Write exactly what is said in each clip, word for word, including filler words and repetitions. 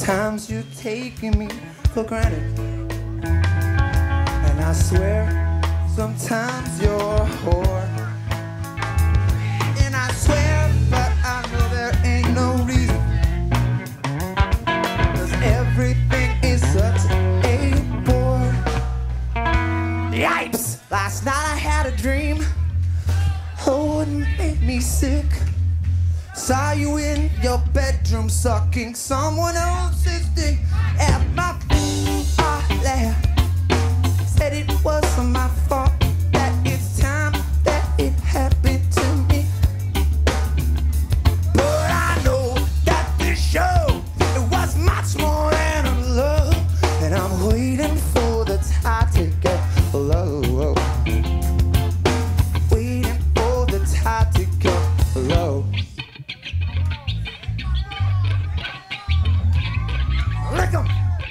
Sometimes you're taking me for granted, and I swear sometimes you're a whore. And I swear, but I know there ain't no reason, 'cause everything is such a bore. Yipes! Last night I had a dream, oh, it made me sick. Saw you in your bedroom sucking someone else's dick. At my feet I laughed, said it wasn't my fault, that it's time that it happened to me. But I know that this show, it was much more than a love, and I'm waiting for the tide to get low. Waiting for the tide to get low. Lick 'em.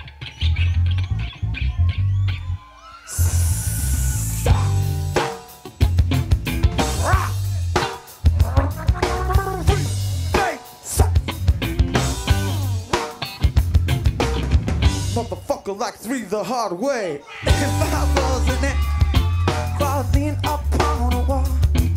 Motherfucker like three the hard way. If I wasn't it, crawling up on a wall.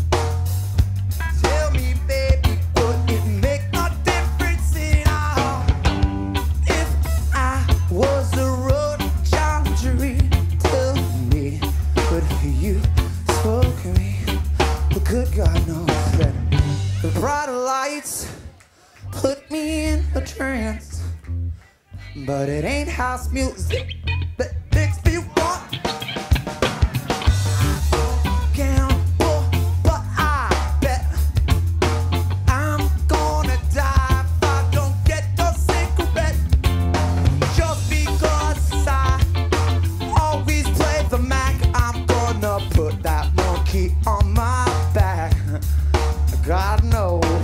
Tell me, baby, would it make no difference at all if I was a road boundary? Tell me, would you spoke to me? But good God knows that the brighter lights put me in a trance. But it ain't house music that makes me want gamble. But I bet I'm gonna die if I don't get the cigarette. Just because I always play the Mac, I'm gonna put that monkey on my back. God knows